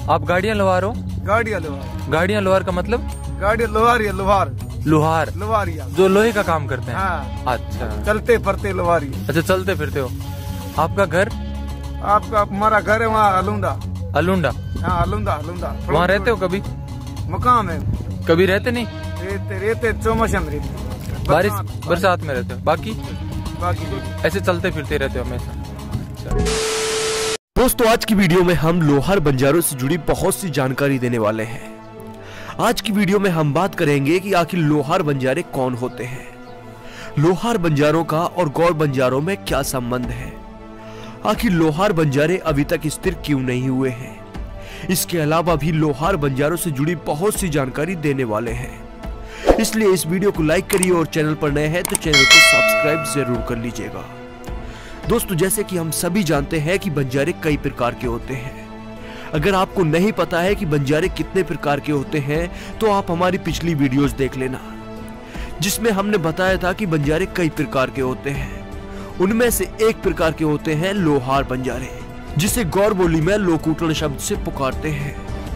आप गाड़ियाँ लोहार हो? गाड़ियाँ लोहार। गाड़ियाँ लोहार का मतलब? गाड़ियाँ लोहार या लोहार। लोहार लोहारिया जो लोहे का काम करते हैं। हाँ। अच्छा, चलते फिरते लोहारी। अच्छा चलते फिरते हो। आपका घर? आपका हमारा घर है वहाँ अलुंडा। अलुंडा? हाँ अलुंडा अलुंडा। वहाँ रहते हो कभी? मकान है। कभी रहते नहीं? रहते चौमासन रहते। बारिश बरसात में रहते हो? बाकी ऐसे चलते फिरते रहते हो हमेशा? दोस्तों आज की वीडियो में हम लोहार बंजारों से जुड़ी बहुत सी जानकारी देने वाले हैं। आज की वीडियो में हम बात करेंगे कि आखिर लोहार बंजारे कौन होते हैं, लोहार बंजारों का और गौर बंजारों में क्या संबंध है, आखिर लोहार बंजारे अभी तक स्थिर क्यों नहीं हुए हैं। इसके अलावा भी लोहार बंजारों से जुड़ी बहुत सी जानकारी देने वाले हैं। इसलिए इस वीडियो को लाइक करिए और चैनल पर नए हैं तो चैनल को सब्सक्राइब जरूर कर लीजिएगा। दोस्तों जैसे कि हम सभी जानते हैं कि बंजारे कई प्रकार के होते हैं। अगर आपको नहीं पता है कि बंजारे कितने प्रकार के होते हैं तो आप हमारी पिछली वीडियोस देख लेना, जिसमें हमने बताया था कि बंजारे कई प्रकार के होते हैं। उनमें से एक प्रकार के होते हैं लोहार बंजारे, जिसे गौर बोली में लोकूटन शब्द से पुकारते हैं।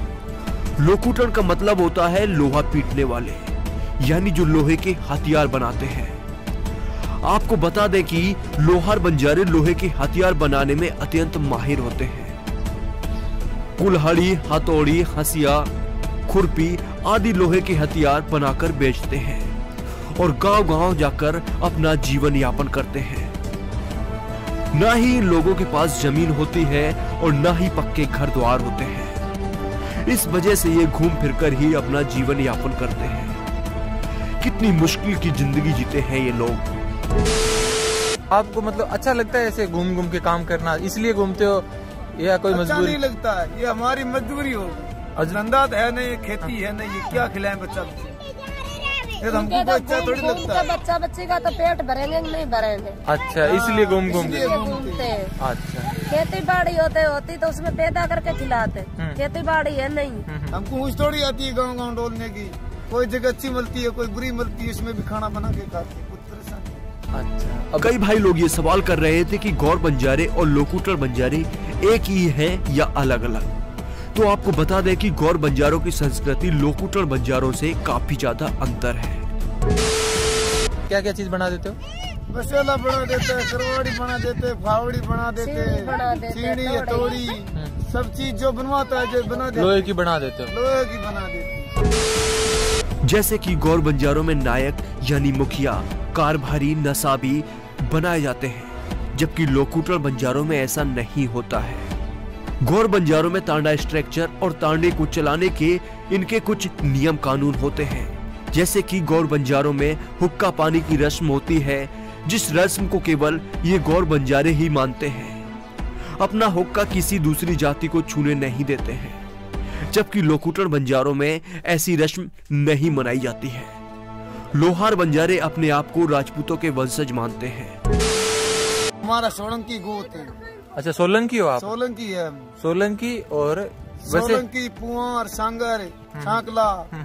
लोकूटन का मतलब होता है लोहा पीटने वाले, यानी जो लोहे के हथियार बनाते हैं। आपको बता दें कि लोहार बंजारे लोहे के हथियार बनाने में अत्यंत माहिर होते हैं। कुल्हाड़ी, हथौड़ी, हंसिया, खुरपी आदि लोहे के हथियार बनाकर बेचते हैं और गांव-गांव जाकर अपना जीवन यापन करते हैं। ना ही इन लोगों के पास जमीन होती है और ना ही पक्के घर द्वार होते हैं। इस वजह से ये घूम फिरकर ही अपना जीवन यापन करते हैं। कितनी मुश्किल की जिंदगी जीते हैं ये लोग। आपको मतलब अच्छा लगता है ऐसे घूम घूम के काम करना, इसलिए घूमते हो या कोई अच्छा मजबूरी? नहीं लगता है, ये हमारी मजदूरी हो। धंधा है नहीं, खेती है नहीं, ये क्या खिलाएं बच्चा बच्चे। हमको अच्छा थोड़ी लगता है। बच्चा बच्चे का तो पेट भरेंगे नहीं भरेंगे। अच्छा इसलिए घूम घूम के घूमते हैं। अच्छा खेती बाड़ी होती तो उसमें पैदा करके खिलाते। खेती बाड़ी है नहीं। हमको ऊँच थोड़ी आती है गाँव गाँव डोलने की। कोई जगह अच्छी मिलती है, कोई बुरी मिलती है, इसमें भी खाना बना के खाते हैं। अच्छा। कई भाई लोग ये सवाल कर रहे थे कि गौर बंजारे और लोकूटर बंजारे एक ही हैं या अलग अलग। तो आपको बता दें कि गौर बंजारों की संस्कृति लोकूटर बंजारों से काफी ज्यादा अंतर है। क्या क्या चीज बना देते हो? मसाला बना देते हैं, करवाड़ी बना देते हैं, फावड़ी बना देते हैं, सीढ़ी, हथौड़ी, सब चीज जो बनवाता है जो बना देते। लोहे की बना देते हो? लोहे की बना देते हैं। जैसे कि गौर बंजारों में नायक यानी मुखिया, कारभारी, नसाबी बनाए जाते हैं, जबकि लोकूटर बंजारों में ऐसा नहीं होता है। गौर बंजारों में तांडा स्ट्रक्चर और तांडे को चलाने के इनके कुछ नियम कानून होते हैं। जैसे कि गौर बंजारों में हुक्का पानी की रस्म होती है, जिस रस्म को केवल ये गौर बंजारे ही मानते हैं। अपना हुक्का किसी दूसरी जाति को छूने नहीं देते हैं, जबकि लोकूटर बंजारों में ऐसी रस्म नहीं मनाई जाती है। लोहार बंजारे अपने आप को राजपूतों के वंशज मानते हैं। हमारा सोलंकी गोत है। अच्छा सोलंकी हो आप? सोलंकी है। सोलंकी और वैसे सोलंकी, पुआर, सांगर, छाकला,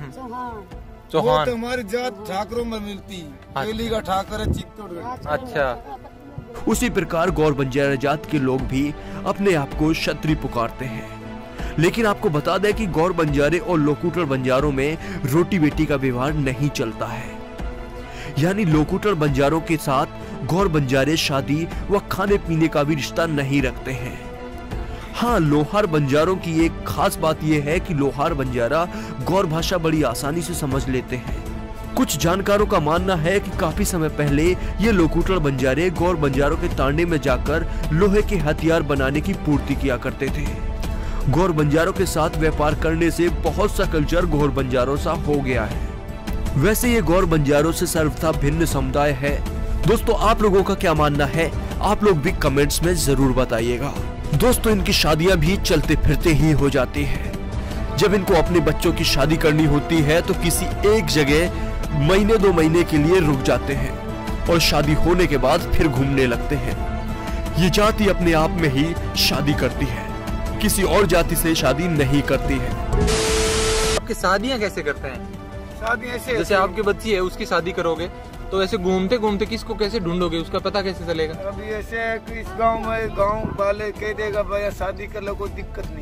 चौहान तो हमारी जात ठाकरों में मिलती। दिल्ली का ठाकर है, चित्तौड़गढ़। अच्छा। उसी प्रकार गौर बंजारा जात के लोग भी अपने आप को क्षत्रिय पुकारते हैं। लेकिन आपको बता दें कि गौर बंजारे और लोकूटर बंजारों में रोटी बेटी का व्यवहार नहीं चलता है। यानी लोकूटर बंजारों के साथ गौर बंजारे शादी व खाने पीने का भी रिश्ता नहीं रखते हैं। हाँ, लोहार बंजारों की एक खास बात यह है कि लोहार बंजारा गौर भाषा बड़ी आसानी से समझ लेते हैं। कुछ जानकारों का मानना है कि काफी समय पहले ये लोकूटर बंजारे गौर बंजारों के तांडे में जाकर लोहे के हथियार बनाने की पूर्ति किया करते थे। गौर बंजारों के साथ व्यापार करने से बहुत सा कल्चर गौर बंजारों सा हो गया है। वैसे ये गौर बंजारों से सर्वथा भिन्न समुदाय है। दोस्तों आप लोगों का क्या मानना है, आप लोग भी कमेंट्स में जरूर बताइएगा। दोस्तों इनकी शादियां भी चलते फिरते ही हो जाती है। जब इनको अपने बच्चों की शादी करनी होती है तो किसी एक जगह महीने 2 महीने के लिए रुक जाते हैं और शादी होने के बाद फिर घूमने लगते हैं। ये जाति अपने आप में ही शादी करती है, किसी और जाति से शादी नहीं करती है। आपकी शादियां कैसे करते हैं? शादी ऐसे, जैसे आपकी बच्ची है उसकी शादी करोगे तो ऐसे घूमते घूमते किसको कैसे ढूंढोगे, उसका पता कैसे चलेगा? अभी ऐसे इस गांव में गांव वाले कह देगा भैया शादी कर लो, कोई दिक्कत नहीं।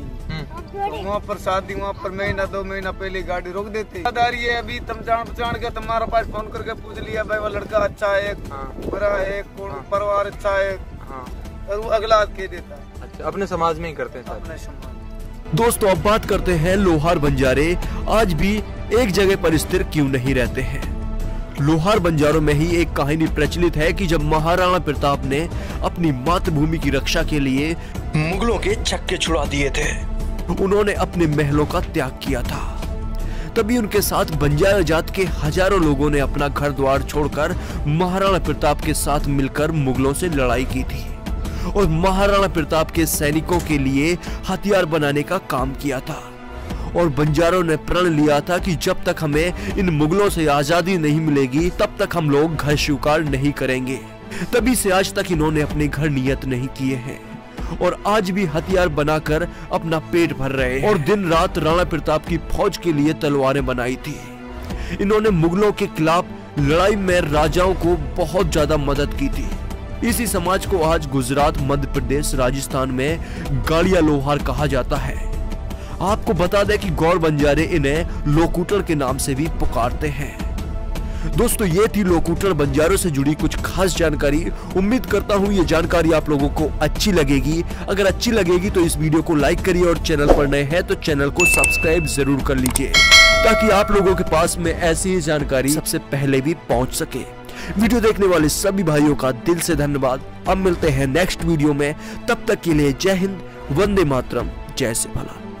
वहाँ पर शादी, वहाँ पर महीना 2 महीना पहले गाड़ी रोक देते। है अभी तुम जान पहचान के तुम्हारे पास फोन करके पूछ लिया भाई वो लड़का अच्छा है, बुरा है, कौन परिवार अच्छा है, और वो अगला कह देता। अच्छा, अपने समाज में ही करते हैं अपने समाज। दोस्तों अब बात करते हैं लोहार बंजारे आज भी एक जगह पर स्थिर क्यों नहीं रहते हैं। लोहार बंजारों में ही एक कहानी प्रचलित है कि जब महाराणा प्रताप ने अपनी मातृभूमि की रक्षा के लिए मुगलों के छक्के छुड़ा दिए थे, उन्होंने अपने महलों का त्याग किया था। तभी उनके साथ बंजारा जात के हजारों लोगों ने अपना घर द्वार छोड़कर महाराणा प्रताप के साथ मिलकर मुगलों से लड़ाई की थी और महाराणा प्रताप के सैनिकों के लिए हथियार बनाने का काम किया था। और बंजारों ने प्रण लिया था कि जब तक हमें इन मुगलों से आजादी नहीं मिलेगी तब तक हम लोग घर स्वीकार नहीं करेंगे। तभी से आज तक इन्होंने अपने घर नियत नहीं किए हैं और आज भी हथियार बनाकर अपना पेट भर रहे हैं और दिन रात राणा प्रताप की फौज के लिए तलवारें बनाई थी। इन्होंने मुगलों के खिलाफ लड़ाई में राजाओं को बहुत ज्यादा मदद की थी। इसी समाज को आज गुजरात, मध्य प्रदेश, राजस्थान में गाड़िया लोहार कहा जाता है। आपको बता दें कि गौर बंजारे इन्हें लोकूटर के नाम से भी पुकारते हैं। दोस्तों ये थी लोकूटर बंजारों से जुड़ी कुछ खास जानकारी। उम्मीद करता हूँ ये जानकारी आप लोगों को अच्छी लगेगी। अगर अच्छी लगेगी तो इस वीडियो को लाइक करिए और चैनल पर नए हैं तो चैनल को सब्सक्राइब जरूर कर लीजिए ताकि आप लोगों के पास में ऐसी ही जानकारी सबसे पहले भी पहुंच सके। वीडियो देखने वाले सभी भाइयों का दिल से धन्यवाद। अब मिलते हैं नेक्स्ट वीडियो में, तब तक के लिए जय हिंद, वंदे मातरम, जय से भला।